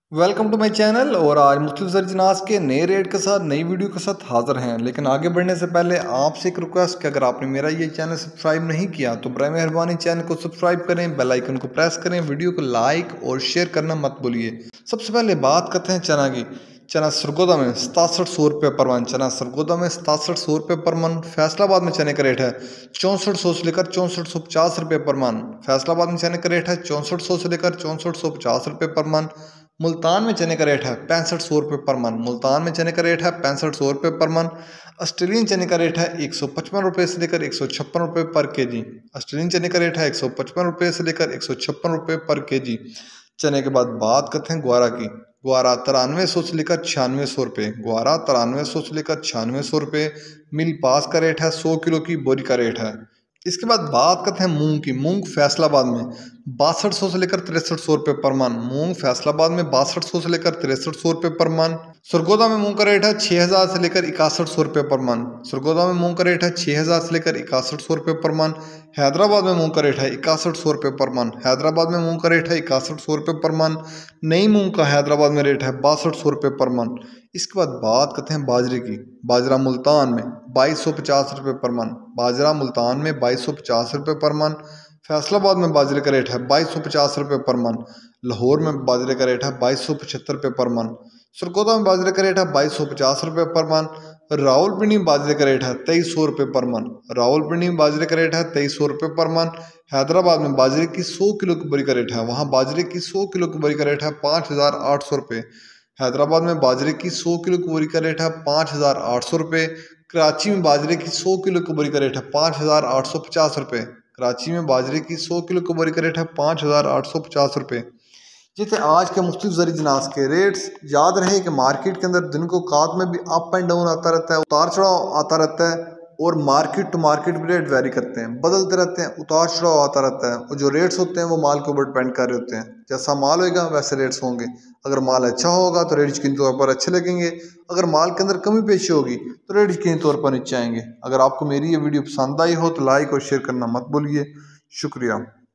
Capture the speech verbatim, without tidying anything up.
Welcome to my channel. और आज मुख्तलिफ जरजनास के नए रेट के साथ नई वीडियो के साथ हाजिर हैं। लेकिन आगे बढ़ने से पहले आपसे एक रिक्वेस्ट कि अगर आपने मेरा ये चैनल सब्सक्राइब नहीं किया तो बराए मेहरबानी चैनल को सब्सक्राइब करें, बेल आइकन को प्रेस करें, वीडियो को लाइक और शेयर करना मत भूलिए। सबसे पहले बात करते हैं चना की। चना सरगोदा में सतासठ सौ रुपये पर मन। चना सरगोदा में सतासठ सौ रुपये पर मन। फैसलाबाद में चने का रेट है चौंसठ सौ से लेकर चौंसठ सौ पचास रुपये पर मन। फैसलाबाद में चने का रेट है चौंसठ सौ से लेकर चौंसठ सौ पचास रुपये पर मन। मुल्तान में चने का रेट है पैंसठ सौ रुपये पर मन। मुल्तान में चने का रेट है पैंसठ सौ रुपये पर मन। ऑस्ट्रेलियन चने का रेट है एक सौ पचपन रुपये से लेकर एक सौ छप्पन रुपये पर के जी। ऑस्ट्रेलियन चने का रेट है एक सौ पचपन रुपये से लेकर एक सौ छप्पन रुपये पर के जी। चने के बाद बात करते हैं ग्वारा की। ग्वारा तिरानवे सौ से लेकर छियानवे सौ रुपये। ग्वारा तिरानवे सौ से लेकर छियानवे सौ रुपये। मिल पास का रेट है सौ किलो की बोरी का रेट है। इसके बाद बात करते हैं मूंग की। मूंग फैसलाबाद में बासठ सौ से लेकर तिरसठ सौ रुपये पर मन। मूंग फैसलाबाद में बासठ सौ से लेकर तिरसठ सौ रुपये पर मन। सरगोदा में मूंग का रेट है छः हज़ार से लेकर इकसठ सौ रुपये पर मन। सरगोदा में मूंग का रेट है छः हज़ार से लेकर इकसठ सौ रुपये पर मन। हैदराबाद में मूंग का रेट है इकसठ सौ रुपये पर मन। हैदराबाद में मूंग का रेट है इकसठ सौ रुपये पर मन। नई मूंग का हैदराबाद में रेट है बासठ सौ रुपये पर मन। इसके बाद बात करते हैं बाजरे की। बाजरा मुल्तान में बाईस सौ पचास रुपये पर मन। बाजरा मुल्तान में बाईस सौ पचास रुपये पर मन। फैसलाबाद में बाजरे का रेट है बाईस सौ पचास रुपये पर मन। लाहौर में बाजरे का रेट है बाईस सौ पचहत्तर रुपये पर मन। सरगोदा में बाजरे का रेट है बाईस सौ पचास रुपये पर मन। रावलपिंडी में बाजरे का रेट है तेईस सौ रुपये पर मन। रावलपिंडी में बाजरे का रेट है तेईस सौ रुपये पर मन। हैदराबाद में बाजरे की सौ किलो की बोरी का रेट है, वहाँ बाजरे की सौ किलो की बोरी का रेट है पाँच हज़ार आठ सौ रुपये। हैदराबाद में बाजरे की सौ किलो की बोरी का रेट है पाँच हज़ार आठ सौ रुपये। कराची में बाजरे की सौ किलो की बोरी का रेट है पाँच हज़ार आठ सौ पचास रुपये। कराची में बाजरे की सौ किलो की बोरी का रेट है पाँच हज़ार आठ सौ पचास रुपये। जिससे आज के मुख्तलिफ ज़री जनास के रेट्स। याद रहे कि मार्केट के अंदर दिन को कात में भी अप एंड डाउन आता रहता है, उतार चढ़ाव आता रहता है, और मार्केट टू मार्केट भी रेट वेरी करते हैं, बदलते रहते हैं, उतार चढ़ाव आता रहता है। और जो रेट्स होते हैं वो माल के ऊपर डिपेंड कर रहे होते हैं। जैसा माल होगा वैसे रेट्स होंगे। अगर माल अच्छा होगा तो रेट यकीनी तौर पर अच्छे लगेंगे। अगर माल के अंदर कमी पेशी होगी तो रेट यकीनी तौर पर नीचे आएंगे। अगर आपको मेरी ये वीडियो पसंद आई हो तो लाइक और शेयर करना मत भूलिए। शुक्रिया।